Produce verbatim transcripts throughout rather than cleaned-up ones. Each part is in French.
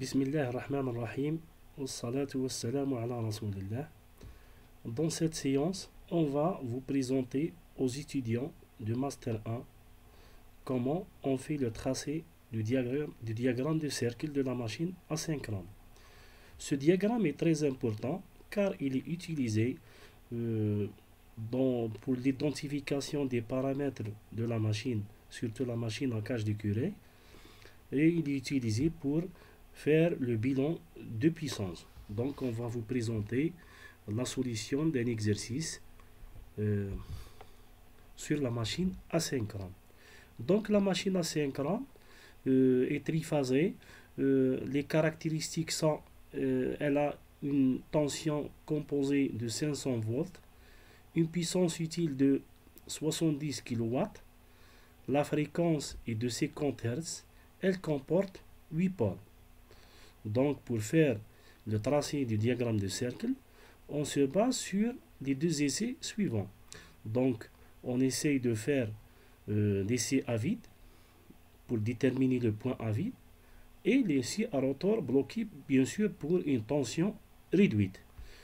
Bismillah ar-Rahman ar-Rahim, wassalatu wassalamu ala rasoulillah. Dans cette séance, on va vous présenter aux étudiants du Master un comment on fait le tracé du diagramme, du diagramme de cercle de la machine asynchrone. Ce diagramme est très important car il est utilisé euh, dans, pour l'identification des paramètres de la machine, surtout la machine en cage de Curie, et il est utilisé pour faire le bilan de puissance. Donc on va vous présenter la solution d'un exercice euh, sur la machine asynchrone. Donc la machine asynchrone euh, est triphasée. Euh, les caractéristiques sont euh, elle a une tension composée de cinq cents volts, une puissance utile de soixante-dix kilowatts, la fréquence est de cinquante hertz, elle comporte huit pôles. Donc pour faire le tracé du diagramme de cercle, on se base sur les deux essais suivants. Donc on essaye de faire euh, l'essai à vide pour déterminer le point à vide et l'essai à rotor bloqué, bien sûr, pour une tension réduite.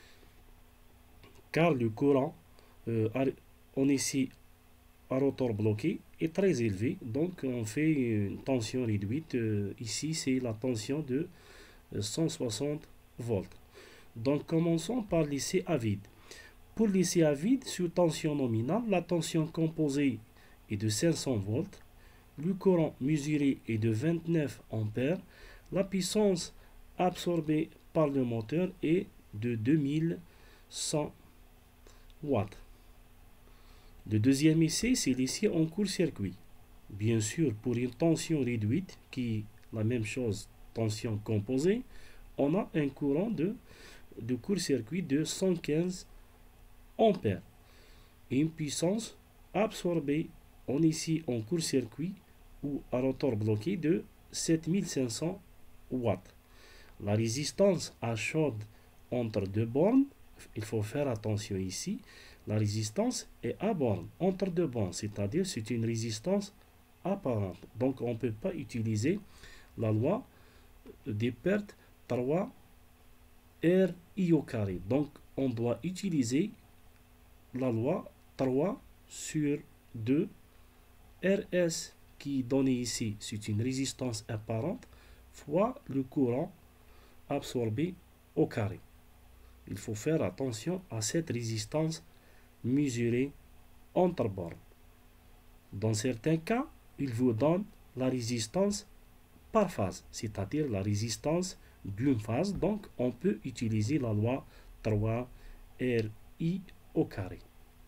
Car le courant euh, en essai à rotor bloqué est très élevé, donc on fait une tension réduite. Euh, ici c'est la tension de cent soixante volts. Donc commençons par l'essai à vide. Pour l'essai à vide sur tension nominale, la tension composée est de cinq cents volts, le courant mesuré est de vingt-neuf ampères, la puissance absorbée par le moteur est de deux mille cent watts. Le deuxième essai, c'est l'essai en court-circuit. Bien sûr, pour une tension réduite, qui est la même chose, tension composée, on a un courant de, de court-circuit de cent quinze ampères et une puissance absorbée en ici en court-circuit ou à rotor bloqué de sept mille cinq cents watts. La résistance à chaude entre deux bornes, il faut faire attention ici, la résistance est à borne, entre deux bornes, c'est-à-dire c'est une résistance apparente. Donc on ne peut pas utiliser la loi des pertes trois R I au carré. Donc on doit utiliser la loi trois sur deux R S qui est donné ici, c'est une résistance apparente, fois le courant absorbé au carré. Il faut faire attention à cette résistance mesurée entre bornes. Dans certains cas, il vous donne la résistance par phase, c'est-à-dire la résistance d'une phase. Donc on peut utiliser la loi trois R I au carré.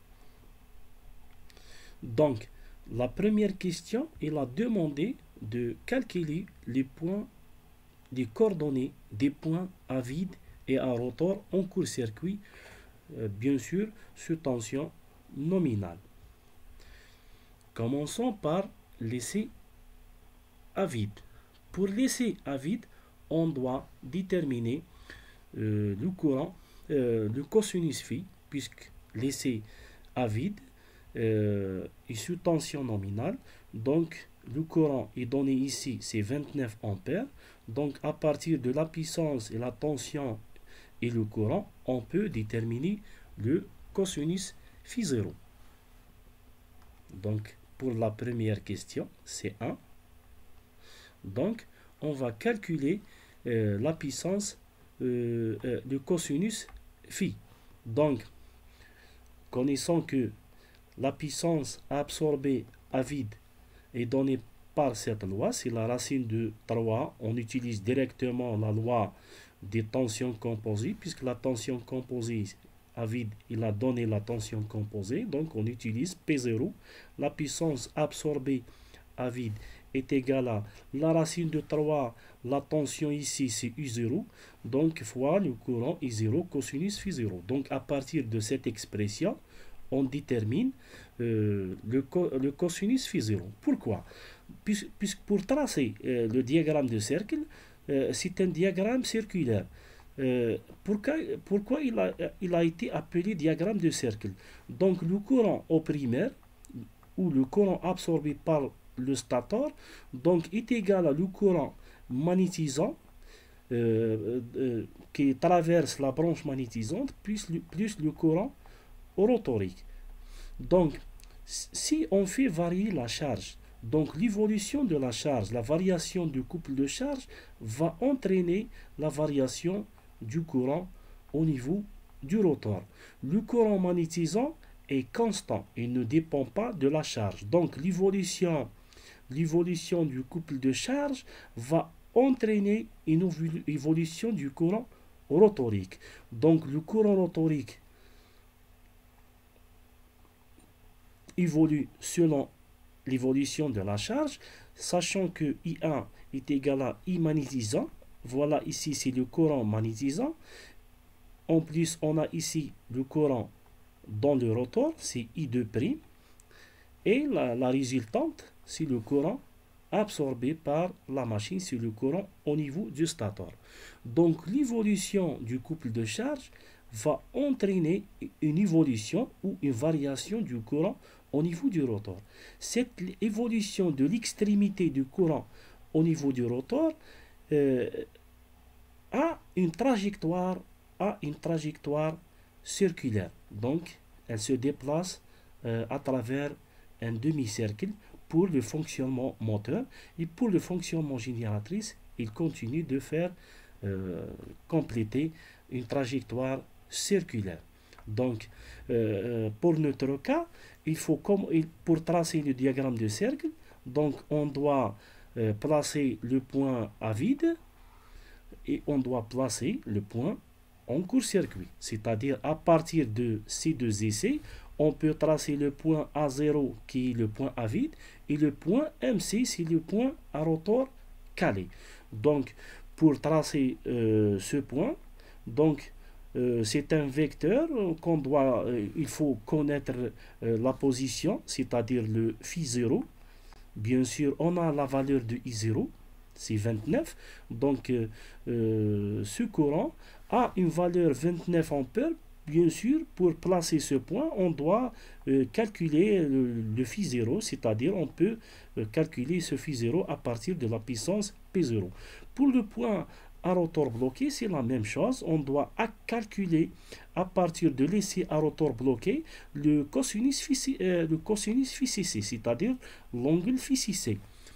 Donc la première question, il a demandé de calculer les points, les coordonnées des points à vide et à rotor en court-circuit, euh, bien sûr sur tension nominale. Commençons par l'essai à vide. Pour l'essai à vide, on doit déterminer euh, le courant, euh, le cosinus phi, puisque l'essai à vide euh, est sous tension nominale. Donc le courant est donné ici, c'est vingt-neuf ampères. Donc à partir de la puissance et la tension et le courant, on peut déterminer le cosinus phi zéro. Donc pour la première question, c'est un. Donc on va calculer euh, la puissance, euh, euh, le cosinus phi. Donc connaissant que la puissance absorbée à vide est donnée par cette loi, c'est la racine de trois. On utilise directement la loi des tensions composées, puisque la tension composée à vide, il a donné la tension composée, donc on utilise P zéro. La puissance absorbée à vide est égale à la racine de trois, la tension ici c'est U zéro, donc fois le courant I zéro cosinus phi zéro. Donc à partir de cette expression, on détermine euh, le, co le cosinus phi zéro. Pourquoi? Puisque, puisque pour tracer euh, le diagramme de cercle, euh, c'est un diagramme circulaire. Euh, pourquoi pourquoi il, a, il a été appelé diagramme de cercle? Donc le courant au primaire, ou le courant absorbé par le stator, donc est égal à le courant magnétisant euh, euh, qui traverse la branche magnétisante plus le, plus le courant rotorique. Donc, si on fait varier la charge, donc l'évolution de la charge, la variation du couple de charge va entraîner la variation du courant au niveau du rotor. Le courant magnétisant est constant et ne dépend pas de la charge. Donc l'évolution, l'évolution du couple de charge va entraîner une évolution du courant rotorique. Donc le courant rotorique évolue selon l'évolution de la charge, sachant que I un est égal à I magnétisant. Voilà, ici c'est le courant magnétisant. En plus, on a ici le courant dans le rotor, c'est I deux'. Et la, la résultante, c'est le courant absorbé par la machine, c'est le courant au niveau du stator. Donc l'évolution du couple de charge va entraîner une évolution ou une variation du courant au niveau du rotor. Cette évolution de l'extrémité du courant au niveau du rotor euh, a une trajectoire, a une trajectoire circulaire. Donc, elle se déplace euh, à travers un demi-cercle pour le fonctionnement moteur, et pour le fonctionnement génératrice, il continue de faire euh, compléter une trajectoire circulaire. Donc, euh, pour notre cas, il faut comme pour tracer le diagramme de cercle, donc on doit euh, placer le point à vide et on doit placer le point en court-circuit. C'est-à-dire à partir de ces deux essais, on peut tracer le point A zéro qui est le point à vide et le point M C, c'est le point à rotor calé. Donc, pour tracer euh, ce point, donc Euh, c'est un vecteur qu'on doit, euh, il faut connaître euh, la position, c'est-à-dire le phi zéro. Bien sûr, on a la valeur de I zéro, c'est vingt-neuf. Donc, euh, euh, ce courant a une valeur vingt-neuf ampères. Bien sûr, pour placer ce point, on doit euh, calculer le, le phi zéro, c'est-à-dire on peut euh, calculer ce phi zéro à partir de la puissance P zéro. Pour le point à rotor bloqué, c'est la même chose. On doit calculer à partir de l'essai à rotor bloqué le cosinus phi, euh, le cosinus phi C C, c'est-à-dire l'angle phi C C.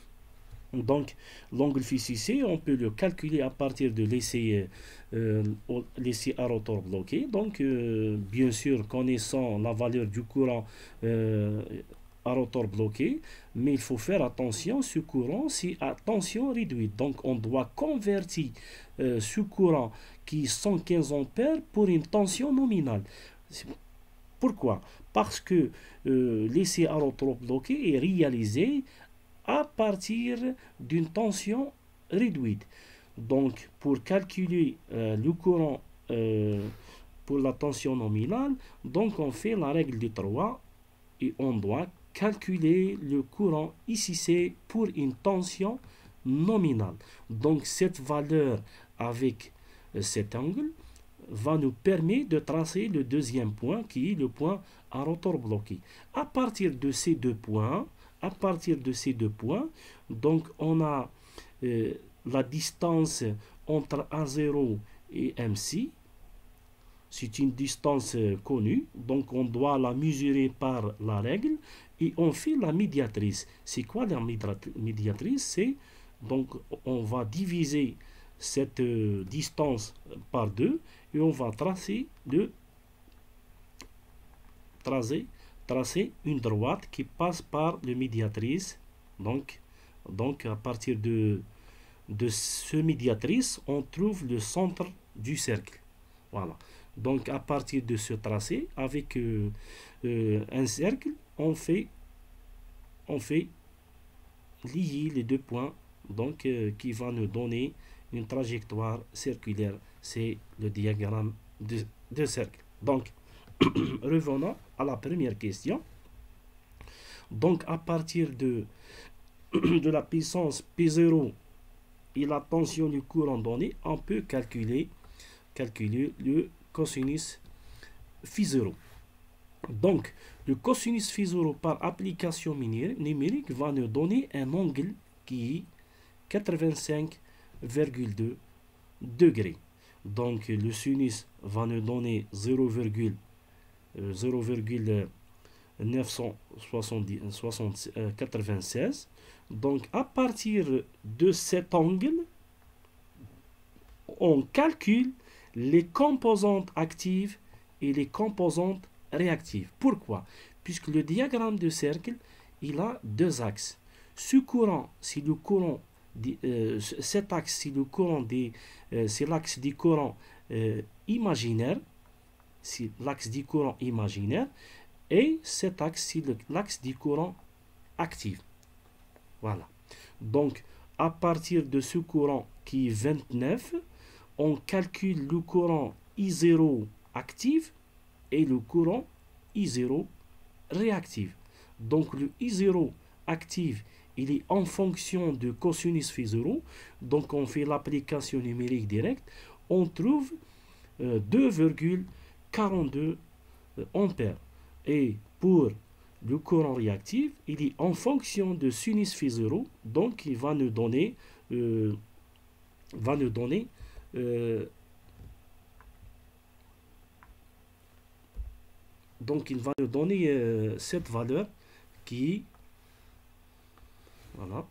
Donc, l'angle phi C C, on peut le calculer à partir de l'essai euh, l'essai à rotor bloqué. Donc, euh, bien sûr, connaissant la valeur du courant euh, à rotor bloqué, mais il faut faire attention, ce courant c'est à tension réduite, donc on doit convertir euh, ce courant qui est cent quinze ampères pour une tension nominale. Pourquoi? Parce que euh, l'essai à rotor bloqué est réalisé à partir d'une tension réduite. Donc pour calculer euh, le courant euh, pour la tension nominale, donc on fait la règle de trois et on doit calculer le courant ici c'est pour une tension nominale. Donc cette valeur avec cet angle va nous permettre de tracer le deuxième point qui est le point à rotor bloqué. À partir de ces deux points, à partir de ces deux points, donc on a euh, la distance entre A zéro et M C. C'est une distance connue, donc on doit la mesurer par la règle et on fait la médiatrice. C'est quoi la médiatrice? C'est donc on va diviser cette euh, distance par deux et on va tracer le tracer, tracer une droite qui passe par le médiatrice. Donc, donc à partir de, de ce médiatrice, on trouve le centre du cercle. Voilà. Donc à partir de ce tracé, avec euh, euh, un cercle, on fait, on fait lier les deux points, donc euh, qui va nous donner une trajectoire circulaire. C'est le diagramme de, de cercle. Donc revenons à la première question. Donc à partir de, de la puissance P zéro et la tension du courant donné, on peut calculer, calculer le cosinus phi zéro. Donc, le cosinus phi zéro par application numérique va nous donner un angle qui est quatre-vingt-cinq virgule deux degrés. Donc le sinus va nous donner zéro virgule neuf cent quatre-vingt-seize. Donc à partir de cet angle, on calcule les composantes actives et les composantes réactives. Pourquoi? Puisque le diagramme de cercle, il a deux axes. Ce courant, si le courant, euh, cet axe, si le courant des, euh, c'est l'axe du courant euh, imaginaire, c'est l'axe du courant imaginaire, et cet axe, c'est l'axe du courant actif. Voilà. Donc, à partir de ce courant qui est vingt-neuf, on calcule le courant I zéro actif et le courant I zéro réactif. Donc, le I zéro actif, il est en fonction de cosinus phi zéro. Donc, on fait l'application numérique directe. On trouve euh, deux virgule quarante-deux ampères. Et pour le courant réactif, il est en fonction de sinus phi zéro. Donc, il va nous donner, euh, va nous donner euh, donc, il va nous donner euh, cette valeur qui voilà,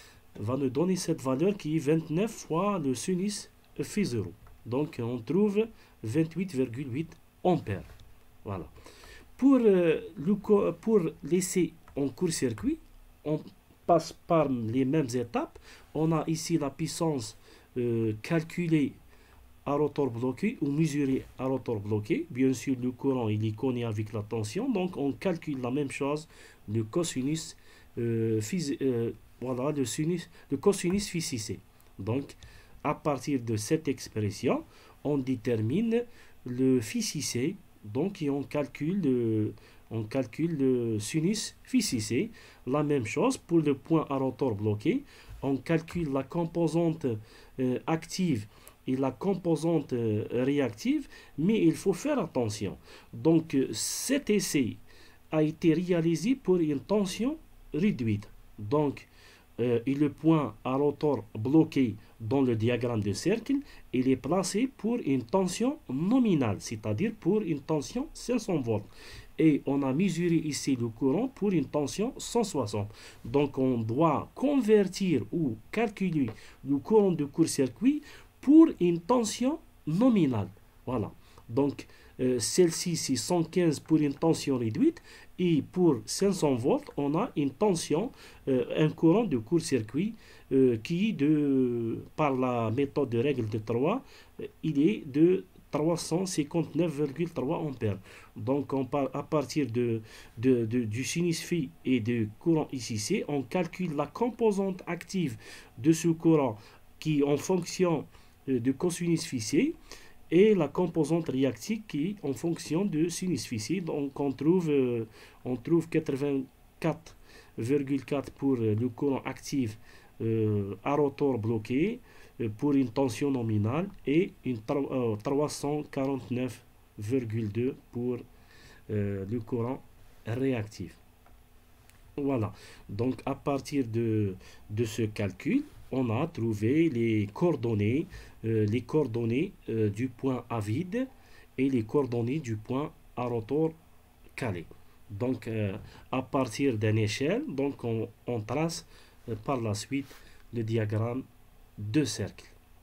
va nous donner cette valeur qui est vingt-neuf fois le sinus phi zéro. Donc, on trouve vingt-huit virgule huit ampères. Voilà. Pour, euh, le, pour laisser en court-circuit, on passe par les mêmes étapes. On a ici la puissance euh, calculée à rotor bloqué ou mesurée à rotor bloqué. Bien sûr, le courant, il est connu avec la tension. Donc, on calcule la même chose, le cosinus, euh, euh, voilà, le, sinus, le cosinus phi six c. Donc, à partir de cette expression, on détermine le phi six c. Donc, et on calcule le, on calcule le sinus phi six c. La même chose pour le point à rotor bloqué. On calcule la composante euh, active et la composante euh, réactive, mais il faut faire attention. Donc, euh, cet essai a été réalisé pour une tension réduite. Donc, euh, et le point à rotor bloqué dans le diagramme de cercle, il est placé pour une tension nominale, c'est-à-dire pour une tension cinq cents volts. Et on a mesuré ici le courant pour une tension cent soixante. Donc, on doit convertir ou calculer le courant de court-circuit pour une tension nominale. Voilà. Donc, euh, celle-ci, c'est cent quinze pour une tension réduite. Et pour cinq cents volts, on a une tension, euh, un courant de court-circuit euh, qui, de, par la méthode de règle de trois, euh, il est de trois cent cinquante-neuf virgule trois ampères. Donc, on part à partir de, de, de, du sinus phi et du courant I six c, on calcule la composante active de ce courant qui, en fonction de cosinus phi c, et la composante réactive qui est en fonction de sinus phi c. Donc, on trouve, euh, on trouve quatre-vingt-quatre virgule quatre pour le courant actif euh, à rotor bloqué euh, pour une tension nominale et une euh, trois cent quarante-neuf virgule deux pour euh, le courant réactif. Voilà. Donc, à partir de, de ce calcul, on a trouvé les coordonnées, euh, les coordonnées euh, du point à vide et les coordonnées du point à rotor calé. Donc, euh, à partir d'une échelle, donc on, on trace euh, par la suite le diagramme de cercle.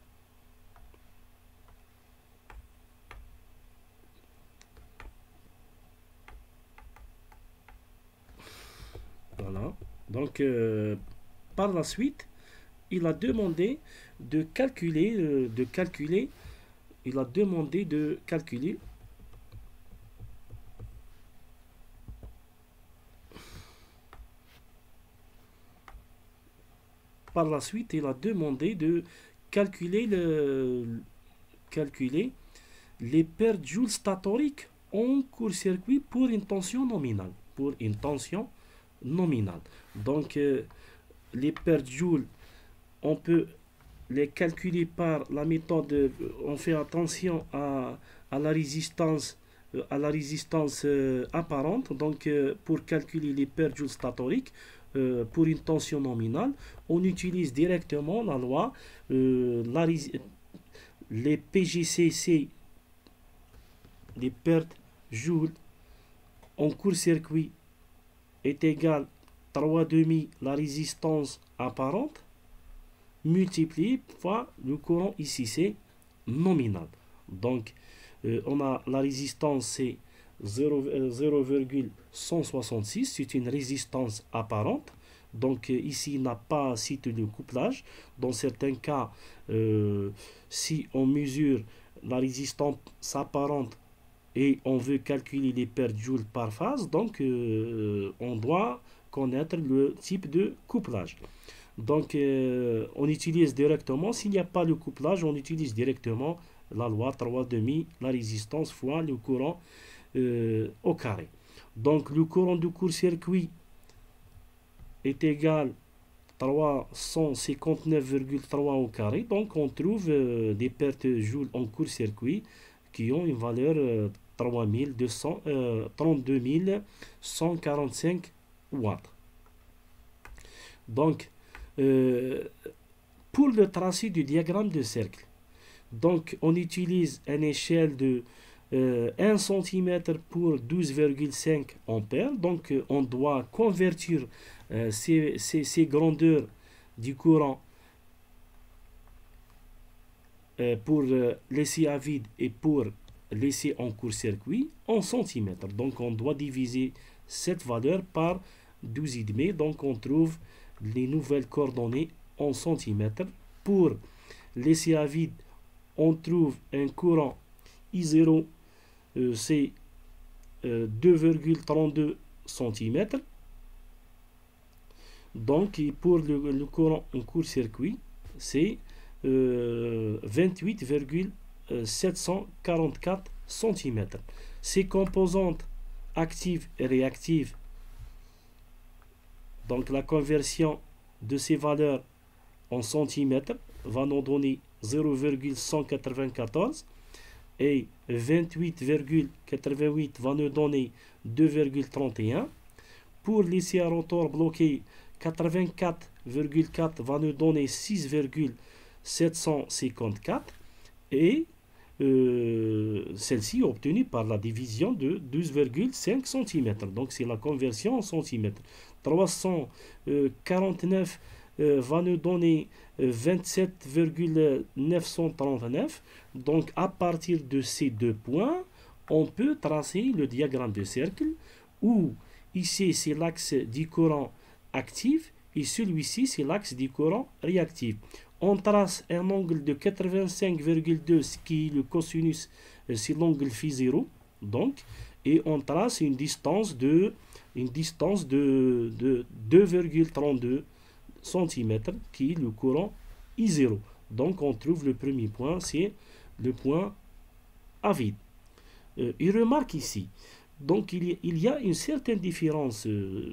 Voilà. Donc, euh, par la suite, il a demandé de calculer, euh, de calculer, il a demandé de calculer par la suite, il a demandé de calculer le calculer les pertes joules statoriques en court-circuit pour une tension nominale, pour une tension nominale. Donc, euh, les pertes joules, on peut les calculer par la méthode, on fait attention à, à la résistance, à la résistance euh, apparente. Donc, euh, pour calculer les pertes joules statoriques euh, pour une tension nominale, on utilise directement la loi, euh, la, les P G C, c'est les pertes joules en court-circuit est égal trois demi la résistance apparente multiplié par le courant ici, c'est nominal. Donc, euh, on a la résistance, c'est zéro virgule cent soixante-six, c'est une résistance apparente. Donc, euh, ici, il n'a pas cité le couplage. Dans certains cas, euh, si on mesure la résistance apparente et on veut calculer les pertes joules par phase, donc euh, on doit connaître le type de couplage. Donc, euh, on utilise directement, s'il n'y a pas le couplage, on utilise directement la loi trois demi, la résistance fois le courant euh, au carré. Donc, le courant de court-circuit est égal à trois cent cinquante-neuf virgule trois au carré. Donc, on trouve euh, des pertes joules en court-circuit qui ont une valeur euh, trois mille deux cents, euh, trente-deux mille cent quarante-cinq watts. Donc, Euh, pour le tracé du diagramme de cercle, donc on utilise une échelle de euh, un centimètre pour douze virgule cinq ampères. Donc euh, on doit convertir euh, ces, ces, ces grandeurs du courant euh, pour euh, laisser à vide et pour laisser en court-circuit en centimètres. Donc on doit diviser cette valeur par douze virgule cinq. Donc on trouve les nouvelles coordonnées en centimètres. Pour laisser à vide, on trouve un courant I zéro, euh, c'est euh, deux virgule trente-deux centimètres. Donc, et pour le, le courant en court-circuit, c'est euh, vingt-huit virgule sept cent quarante-quatre centimètres. Ces composantes actives et réactives, donc la conversion de ces valeurs en centimètres va nous donner zéro virgule cent quatre-vingt-quatorze et vingt-huit virgule quatre-vingt-huit va nous donner deux virgule trente et un. Pour l'essai à rotor bloqué, quatre-vingt-quatre virgule quatre va nous donner six virgule sept cent cinquante-quatre et euh, celle-ci obtenue par la division de douze virgule cinq centimètres. Donc c'est la conversion en centimètres. trois cent quarante-neuf euh, va nous donner euh, vingt-sept virgule neuf cent trente-neuf. Donc à partir de ces deux points, on peut tracer le diagramme de cercle où ici c'est l'axe du courant actif et celui-ci c'est l'axe du courant réactif. On trace un angle de quatre-vingt-cinq virgule deux, ce qui est le cosinus, c'est l'angle phi zéro. Donc, et on trace une distance de, une distance de, de deux virgule trente-deux centimètres, qui est le courant I zéro. Donc, on trouve le premier point, c'est le point à vide. Euh, et remarque ici, donc il y, il y a une certaine différence euh,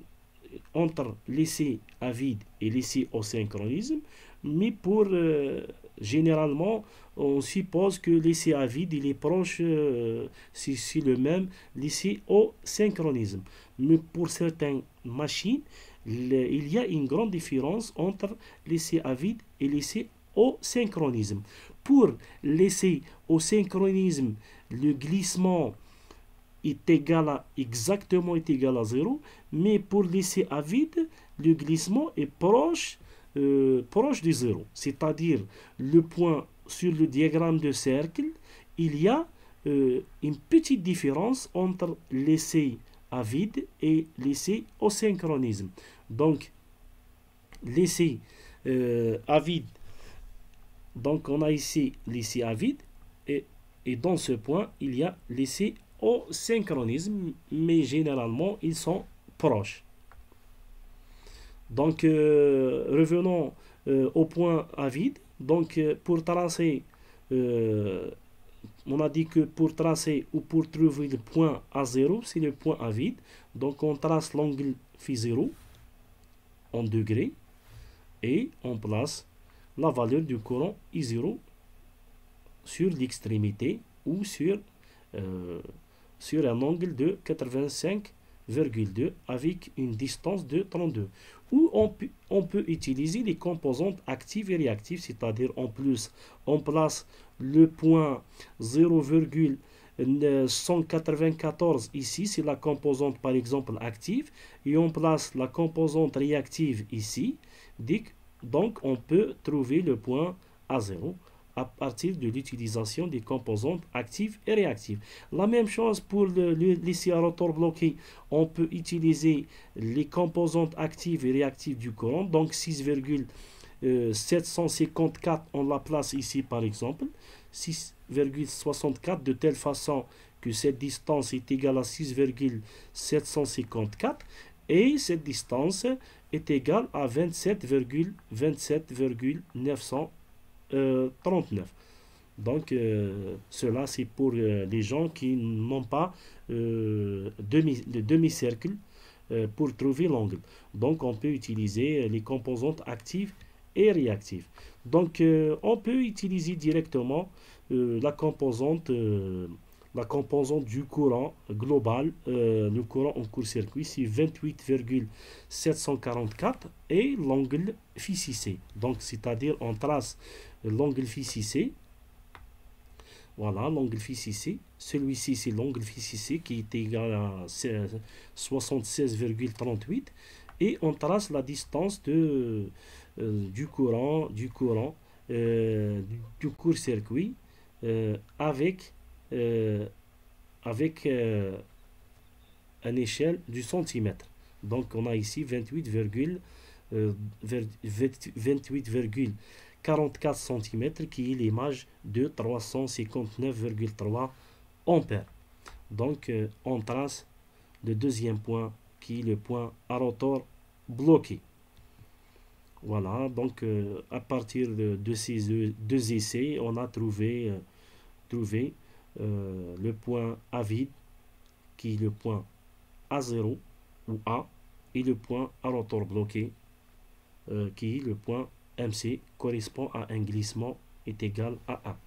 entre l'essai à vide et l'essai au synchronisme, mais pour euh, généralement on suppose que l'essai à vide il est proche, euh, si c'est le même l'essai au synchronisme, mais pour certaines machines le, il y a une grande différence entre l'essai à vide et l'essai au synchronisme. Pour l'essai au synchronisme, le glissement est égal à, exactement est égal à zéro, mais pour l'essai à vide, le glissement est proche, euh, proche de zéro. C'est-à-dire, le point sur le diagramme de cercle, il y a euh, une petite différence entre l'essai à vide et l'essai au synchronisme. Donc, l'essai euh, à vide, donc on a ici l'essai à vide, et, et dans ce point, il y a l'essai au synchronisme, mais généralement ils sont proches. Donc euh, revenons euh, au point à vide. Donc euh, pour tracer, euh, on a dit que pour tracer ou pour trouver le point à zéro, c'est le point à vide. Donc on trace l'angle phi zéro en degrés et on place la valeur du courant I zéro sur l'extrémité ou sur euh, sur un angle de quatre-vingt-cinq virgule deux avec une distance de trente-deux. Ou on, on peut utiliser les composantes actives et réactives, c'est-à-dire en plus, on place le point zéro virgule cent quatre-vingt-quatorze ici, c'est la composante par exemple active, et on place la composante réactive ici, donc on peut trouver le point A zéro à partir de l'utilisation des composantes actives et réactives. La même chose pour le, le, les rotor bloqué, on peut utiliser les composantes actives et réactives du courant, donc six virgule sept cent cinquante-quatre, on la place ici par exemple, six virgule soixante-quatre, de telle façon que cette distance est égale à six virgule sept cent cinquante-quatre et cette distance est égale à vingt-sept virgule neuf cent trente-neuf. Donc euh, cela c'est pour euh, les gens qui n'ont pas euh, demi, le demi-cercle euh, pour trouver l'angle. Donc on peut utiliser les composantes actives et réactives. Donc euh, on peut utiliser directement euh, la composante euh, la composante du courant global, euh, le courant en court-circuit, c'est vingt-huit virgule sept cent quarante-quatre et l'angle phi six c. Donc c'est-à-dire on trace l'angle phi six c. Voilà, l'angle phi six c. Celui-ci, c'est l'angle phi six c qui est égal à soixante-seize virgule trente-huit. Et on trace la distance de, euh, du courant, du courant, euh, du, du court-circuit euh, avec, euh, avec euh, une échelle du centimètre. Donc on a ici vingt-huit virgule quarante-quatre centimètres qui est l'image de trois cent cinquante-neuf virgule trois ampères. Donc euh, on trace le deuxième point qui est le point à rotor bloqué. Voilà, donc euh, à partir de, de ces deux essais, on a trouvé, euh, trouvé euh, le point A vide qui est le point A zéro ou A et le point à rotor bloqué euh, qui est le point M C correspond à un glissement est égal à un.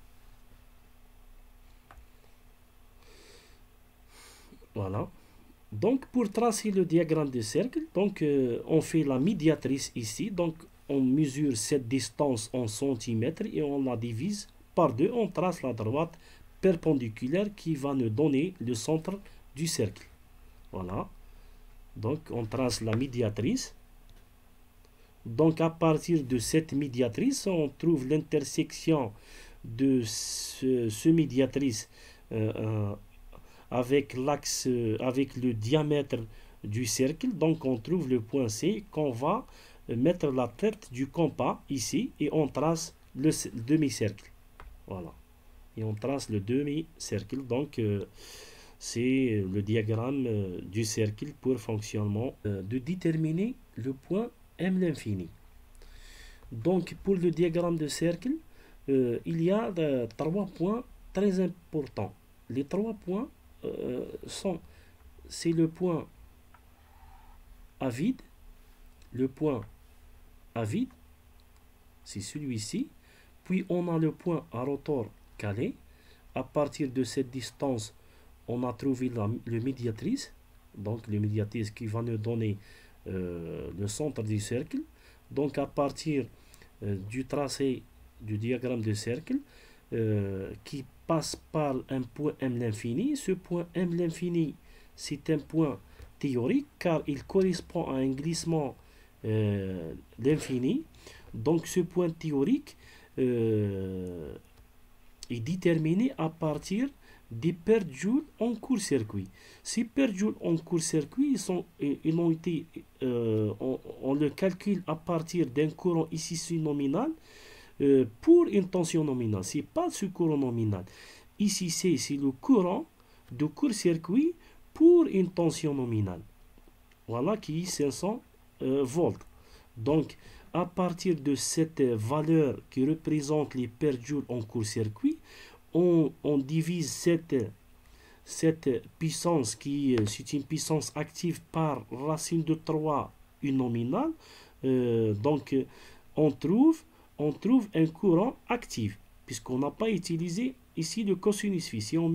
Voilà. Donc pour tracer le diagramme de cercle, donc euh, on fait la médiatrice ici, donc on mesure cette distance en centimètres et on la divise par deux, on trace la droite perpendiculaire qui va nous donner le centre du cercle. Voilà. Donc on trace la médiatrice. Donc à partir de cette médiatrice, on trouve l'intersection de ce, ce médiatrice euh, euh, avec l'axe, euh, avec le diamètre du cercle. Donc on trouve le point C qu'on va mettre la tête du compas ici et on trace le demi-cercle. Voilà. Et on trace le demi-cercle. Donc euh, c'est le diagramme euh, du cercle pour fonctionnement euh, de déterminer le point M l'infini. Donc pour le diagramme de cercle, euh, il y a euh, trois points très importants. Les trois points euh, sont, c'est le point A vide, le point A vide, c'est celui-ci, puis on a le point à rotor calé. À partir de cette distance, on a trouvé la, le médiatrice, donc le médiatrice qui va nous donner Euh, le centre du cercle. Donc à partir euh, du tracé du diagramme de cercle euh, qui passe par un point M l'infini, ce point M l'infini c'est un point théorique car il correspond à un glissement euh, l'infini. Donc ce point théorique euh, est déterminé à partir des perdjoules en court-circuit. Ces perdjoules en court-circuit, ils, sont, ils ont été, euh, on, on le calcule à partir d'un courant ici nominal euh, pour une tension nominale. Ce n'est pas ce courant nominal. Ici, c'est le courant de court-circuit pour une tension nominale. Voilà qui est cinq cents euh, volts. Donc, à partir de cette valeur qui représente les perdjoules en court-circuit, On, on divise cette, cette puissance qui c'est une puissance active par racine de trois une nominale. Euh, donc on trouve, on trouve un courant actif puisqu'on n'a pas utilisé ici le cosinus phi. Si on,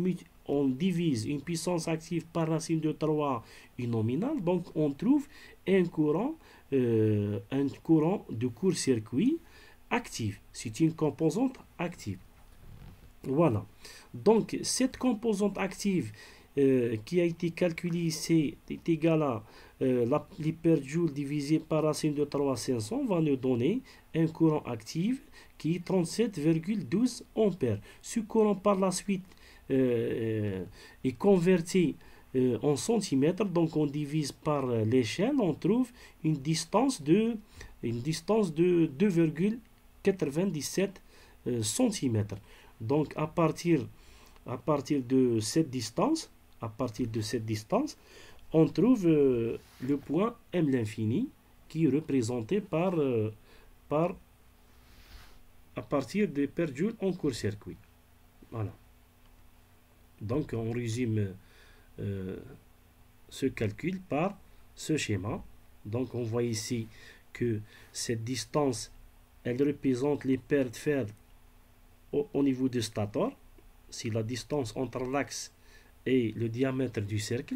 on divise une puissance active par racine de trois, une nominale, donc on trouve un courant, euh, un courant de court-circuit actif. C'est une composante active. Voilà. Donc, cette composante active euh, qui a été calculée, c'est égal à euh, l'hyperjoule divisé par racine de trois cinq cents va nous donner un courant actif qui est trente-sept virgule douze ampères. Ce courant, par la suite, euh, est converti euh, en centimètres. Donc, on divise par l'échelle, on trouve une distance de, une distance de deux virgule quatre-vingt-dix-sept euh, centimètres. Donc, à partir, à partir de cette distance, à partir de cette distance, on trouve euh, le point M l'infini qui est représenté par, euh, par à partir des perdjoules en court-circuit. Voilà. Donc, on résume euh, ce calcul par ce schéma. Donc, on voit ici que cette distance, elle représente les paires de fer au, au niveau du stator. C'est la distance entre l'axe et le diamètre du cercle.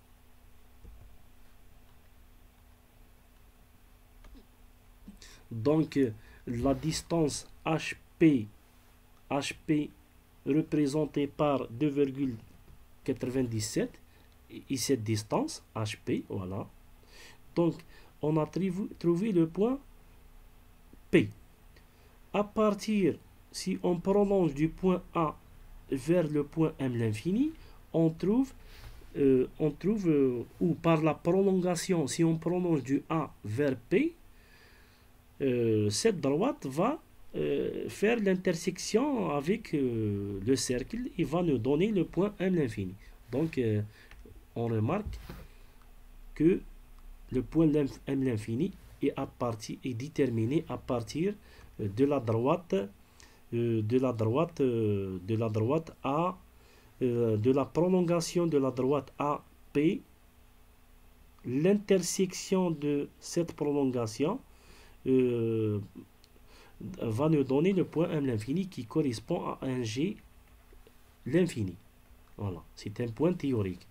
Donc, la distance H P, H P représentée par deux virgule quatre-vingt-dix-sept, et cette distance H P, voilà. Donc, on a trouvé le point P. À partir, si on prolonge du point A vers le point M l'infini, on trouve, euh, on trouve euh, ou par la prolongation, si on prolonge du A vers P, euh, cette droite va euh, faire l'intersection avec euh, le cercle et va nous donner le point M l'infini. Donc, euh, on remarque que le point M l'infini est, à partir, est déterminé à partir de la droite, euh, de la droite, euh, de la droite A, euh, de la prolongation de la droite A P, l'intersection de cette prolongation euh, va nous donner le point M l'infini qui correspond à un G l'infini. Voilà, c'est un point théorique.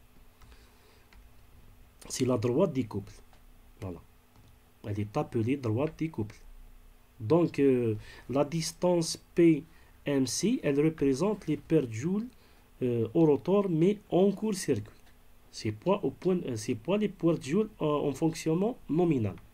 C'est la droite des couples. Voilà. Elle est appelée droite des couples. Donc, euh, la distance P M C, elle représente les perdjoules euh, au rotor, mais en court-circuit. C'est pas, au point, c'est pas les perdjoules euh, en fonctionnement nominal.